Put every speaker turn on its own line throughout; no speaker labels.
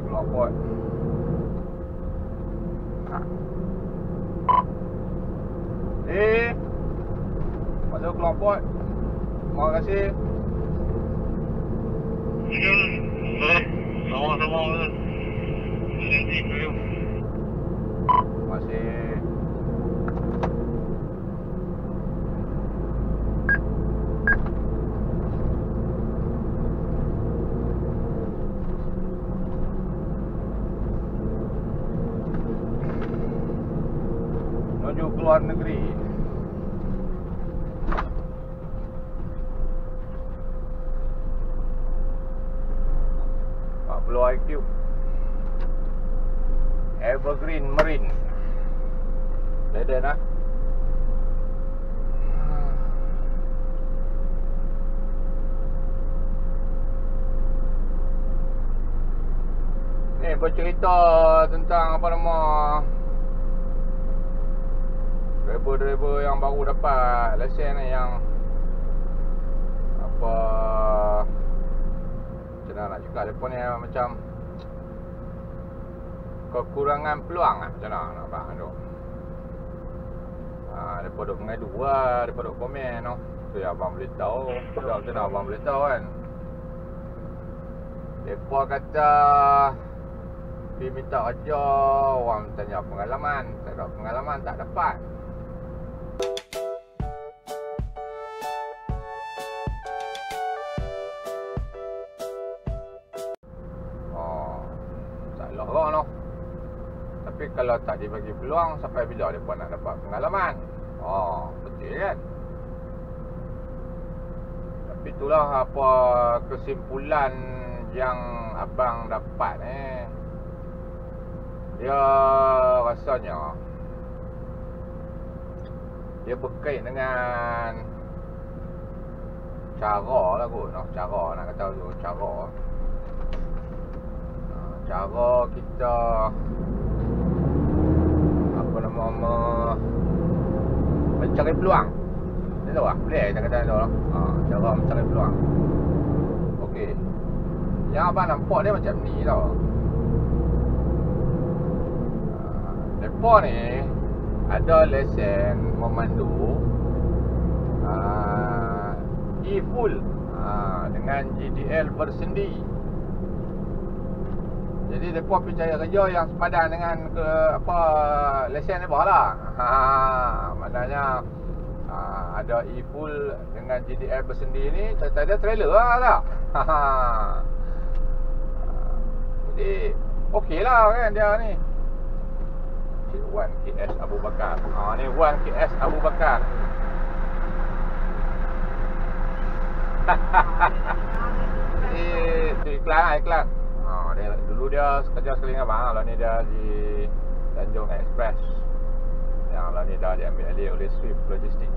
keluar port. Masuk keluar port. Terima kasih.
Sama-sama.
Terima kasih. Menuju keluar negeri. IQ Evergreen Marine. Leden lah. Ni bercerita tentang apa nama driver-driver yang baru dapat lesen ni, yang apa, macam mana nak cakap, mereka ni macam kekurangan peluang lah, macam mana nak faham tu. Mereka duk mengadu lah, mereka duk komen tu. Tu yang abang boleh tahu. Macam mana abang boleh tahu kan. Mereka kata pergi minta kerja, orang tanya pengalaman. Tak ada pengalaman, tak dapat. Salah orang tu. Tapi kalau tak dibagi peluang, sampai bila mereka nak dapat pengalaman? Betul kan? Tapi itulah apa kesimpulan yang abang dapat dia rasanya dia berkait dengan cara lah kot. Cara nak kata tu, cara kita apa nama mencari peluang. Ni tahu lah, boleh kita kata tu lah. Cara mencari peluang. Okey. Yang abang nampak dia macam ni tau. Mereka ni ada lesen memandu E-Full dengan GDL bersendi. Jadi mereka pergi cari kerja yang sepadan dengan lesen mereka lah. Maknanya ada E-Full dengan GDL bersendi ni, cerita dia trailer lah tak? Jadi okey lah kan dia ni. Cik Wan KS Abu Bakar. Ni Wan KS Abu Bakar. Itu iklan. Dulu dia kerja sekali dengan abang. Lah ni dia di Tanjung Express. Yang lah ni dah diambil alih oleh Swift Logistics.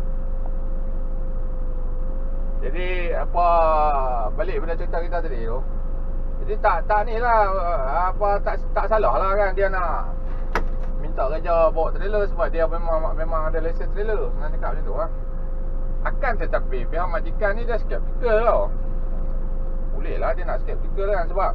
Jadi apa, balik pada cerita kita tadi tu. Jadi tak ni lah, apa tak salah lah kan dia nak minta kerja bawa trailer sebab dia memang ada lesen trailer. Senang cakap macam tu lah. Akan tetapi pihak majikan ni dia skeptikal tau. Boleh lah dia nak skeptikal kan, sebab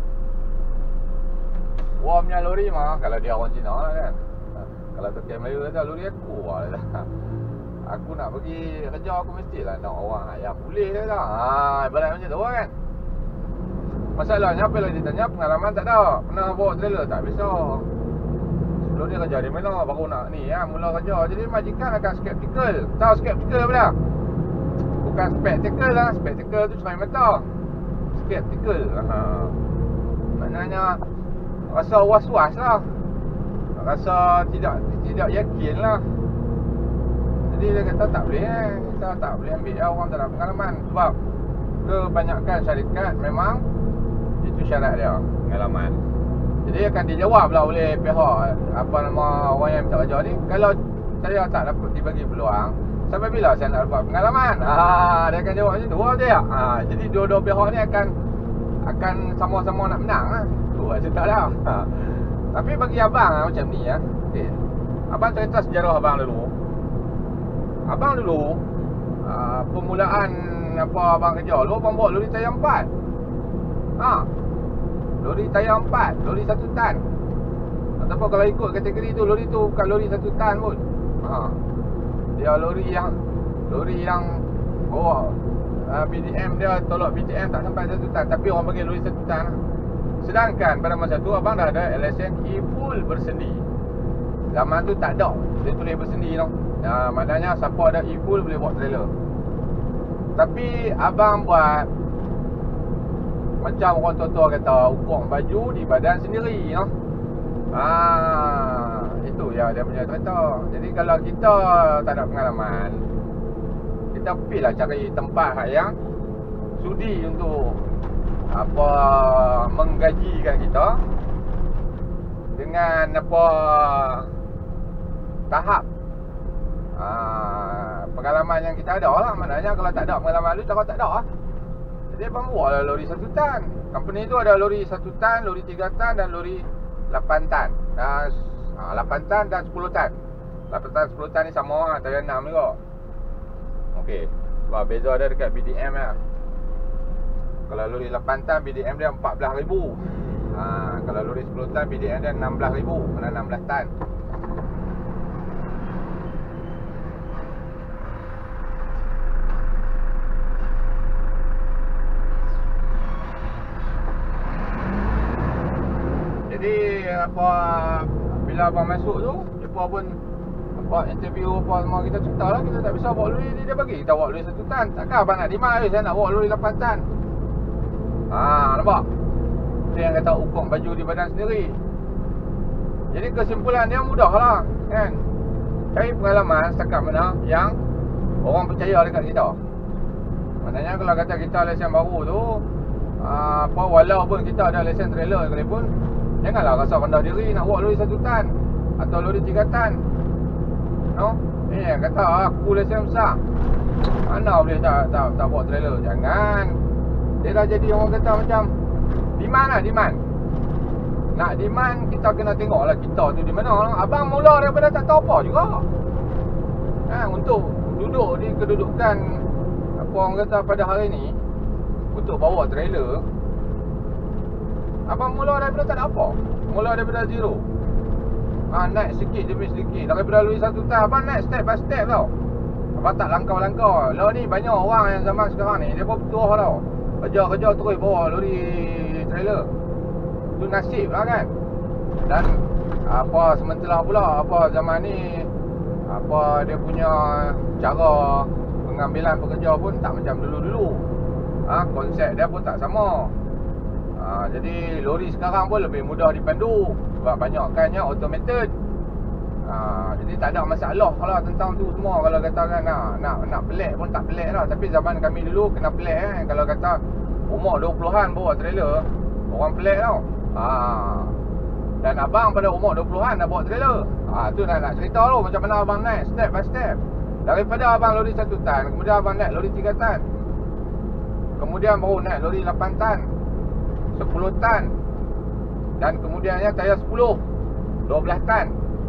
wah punya lori mah, kalau dia orang Cina lah kan. Kalau tukar Melayu kata lori aku lah. Aku nak pergi kerja, aku mestilah nak orang yang boleh dia kata. Ibarat macam tu kan. Masalahnya bila dia tanya pengalaman tak ada, pernah bawa trailer tak, bisa. Sebelum dia kerja di mana, baru nak ni mula kerja. Jadi majikan akan skeptikal. Tahu skeptikal apa dah? Bukan spectacle lah. Spectacle tu cermin mata. Skeptikal. Maknanya rasa was-was lah. Rasa tidak yakin lah. Jadi dia kata tak boleh kita tak boleh ambil orang tak ada pengalaman. Sebab kebanyakan syarikat memang itu syarat dia, pengalaman. Jadi akan dijawab lah oleh pihak apa nama orang yang minta kerja ni, kalau saya tak dapat dibagi peluang, sampai bila saya nak dapat pengalaman? Dia akan jawab macam tu dia. Jadi dua-dua pihak ni akan sama-sama nak menang lah. Tu lah cerita dah. Tapi bagi abang macam ni okay. Abang cerita sejarah abang dulu. Abang dulu permulaan apa abang kerja dulu, abang bawa lori tayar 4. lori tayar 4, lori 1 tan. Ataupun kalau ikut kategori tu, lori tu bukan lori 1 tan pun. Dia lori yang bawa BDM dia, tolak BDM tak sampai 1 tan, tapi orang panggil lori 1 tan. Sedangkan pada masa tu abang dah ada lesen e-full bersendi. Zaman tu tak ada, dia tulis bersendi tau. Maknanya siapa ada e-full boleh bawa trailer. Tapi abang buat macam orang tua-tua kata, ukur baju di badan sendiri tau. Itu ya dia punya cerita. Jadi kalau kita tak ada pengalaman, kita pergilah cari tempat yang sudi untuk menggajikan kita dengan tahap pengalaman yang kita ada lah. Maknanya kalau tak ada pengalaman tu, cakap tak ada lah. Jadi abang buat lah lori 1 tan. Company tu ada lori 1 tan, lori 3 tan dan lori 8 tan. 8 tan dan 10 tan. 8 tan 10 tan ni sama lah, tayar 6 juga. Okey, sebab beza ada dekat BDM lah. Kalau lori 8 tan BDM dia 14,000. Kalau lori 10 tan BDM dia 16,000. Mana 16 tan. Jadi bila abang masuk tu, depa pun interview semua kita cerita lah, kita tak bisa bawa lori ni, dia bagi kita bawa lori 1 tan. Takkan abang nak demand saya nak bawa lori 8 tan. Nampak? Dia yang kata ukur baju di badan sendiri. Jadi kesimpulan dia mudah lah kan. Cari pengalaman setakat mana yang orang percaya dekat kita. Maknanya kalau kata kita lesen baru tu, walaupun kita ada lesen trailer sekalipun, janganlah rasa rendah diri nak bawa lori 1 tan atau lori 3 tan. Kata aku lesen besar, mana boleh tak bawa trailer. Jangan. Dia dah jadi orang kata macam demand lah, demand. Nak demand, kita kena tengok lah kita tu di mana. Abang mula daripada tak tahu apa juga. Untuk duduk di kedudukan orang kata pada hari ni, untuk bawa trailer, abang mula daripada tak ada apa. Mula daripada zero. Naik sikit demi sikit. Daripada lori 1 tan, abang naik step by step tau. Abang tak langkah-langkah. Lah ni banyak orang yang zaman sekarang ni, dia pun bertuah tau. Kerja-kerja terus bawa lori trailer. Tu nasib lah kan. Dan sementara pula zaman ni, dia punya cara pengambilan pekerja pun tak macam dulu-dulu. Konsep dia pun tak sama. Jadi lori sekarang pun lebih mudah dipandu sebab banyakkannya automated. Jadi tak ada masalah kalau tentang tu semua. Kalau katakan nak pelik pun tak pelik lah. Tapi zaman kami dulu kena pelik kan. Kalau kata umur 20-an bawa trailer, orang pelik tau. Dan abang pada umur 20-an dah bawa trailer. Tu nak cerita tu macam mana abang naik step by step. Daripada abang lori 1 tan, kemudian abang naik lori 3 tan, kemudian baru naik lori 8 tan, 10 tan, dan kemudiannya tayar 10, 12 tan,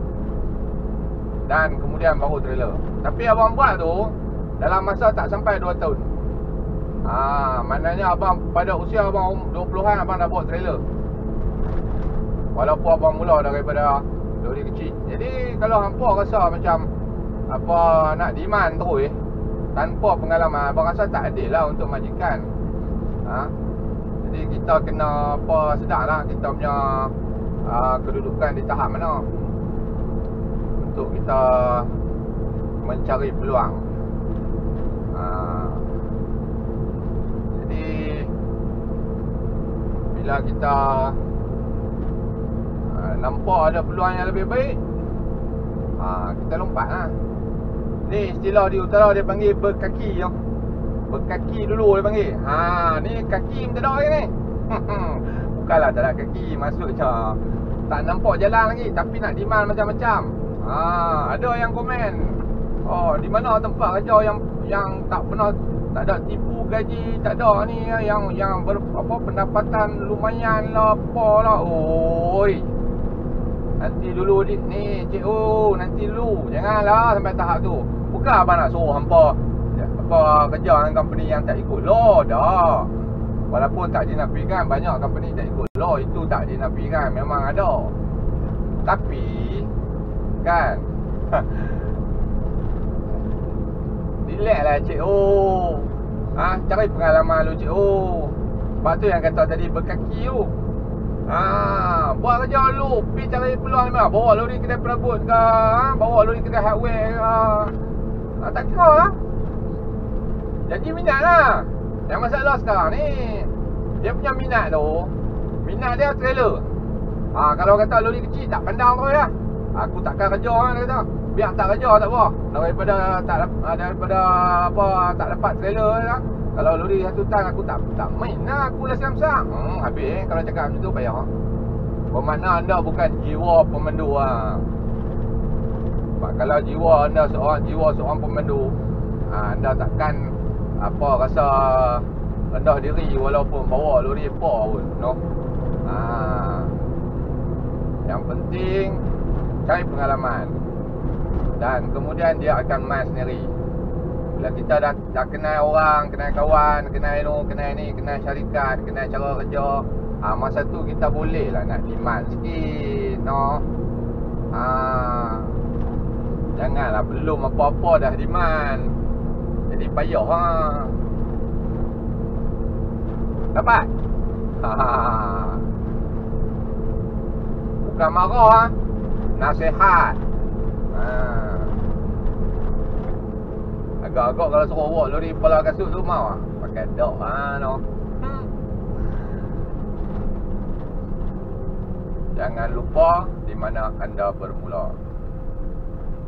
dan kemudian baru trailer. Tapi abang buat tu dalam masa tak sampai 2 tahun. Maknanya abang pada usia abang 20-an abang dah bawa trailer, walaupun abang mula daripada lori kecil. Jadi kalau hampa rasa macam nak demand terus tanpa pengalaman, abang rasa tak adil lah untuk majikan. Jadi kita kena sedar lah kita punya kedudukan di tahap mana untuk kita mencari peluang. Jadi bila kita nampak ada peluang yang lebih baik, kita lompat lah. Ni istilah di utara dia panggil berkaki tau. Berkaki dulu dia panggil. Ni kaki tak ada lagi ni. Bukanlah tak ada kaki, maksudnya tak nampak jalan lagi, tapi nak demand macam-macam. Ada yang komen, di mana tempat kerja yang tak pernah, tak ada tipu gaji, tak ada ni yang pendapatan lumayan lah, apalah. Nanti dulu ni cikgu, nanti dulu. Janganlah sampai tahap tu. Bukan abang nak suruh hampa kerja dengan company yang tak ikut law dah. Walaupun tak dinafikan, banyak company tak ikut law. Itu tak dinafikan, memang ada. Tapi kan relax lah Cik O. Cari pengalaman lu Cik O. Sebab tu yang kata tadi berkaki tu. Buat kerja lu, pergi cari peluang ni. Bawa lori kedai perabot ke, bawa lori kedai hardware ke, tak kira lah. Janji minat lah. Yang masalah sekarang ni, dia punya minat tu, minat dia trailer. Kalau kata lori kecil tak pandang tu ya, aku takkan kerja kan, dia kata. Biar tak kerja tak apa, daripada tak dapat trailer lah. Kalau lori satu tan aku tak main lah, aku lesen besar. Habis kalau cakap macam tu payah. Bermakna anda bukan jiwa pemandu lah. Sebab kalau jiwa anda seorang pemandu, anda takkan rasa rendah diri walaupun bawa lori apa pun, no? Yang penting cari pengalaman. Dan kemudian dia akan main sendiri. Bila kita dah kenal orang, kenal kawan, kenal ni, kenal syarikat, kenal cara kerja, masa tu kita boleh lah nak demand sikit, no? Janganlah belum apa-apa dah demand. Jadi payah Dapat? Bukan marah nasihat. Agak-agak kalau suruh bawa lori kepala kasut tu mau pakai dok no. Jangan lupa di mana anda bermula.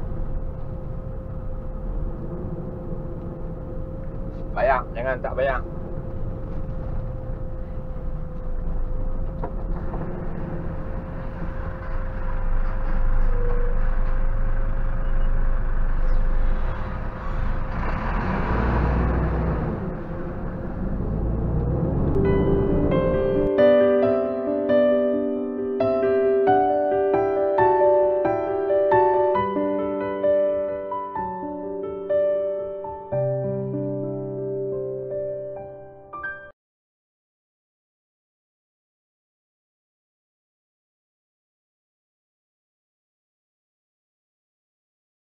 Bayang, jangan tak bayang.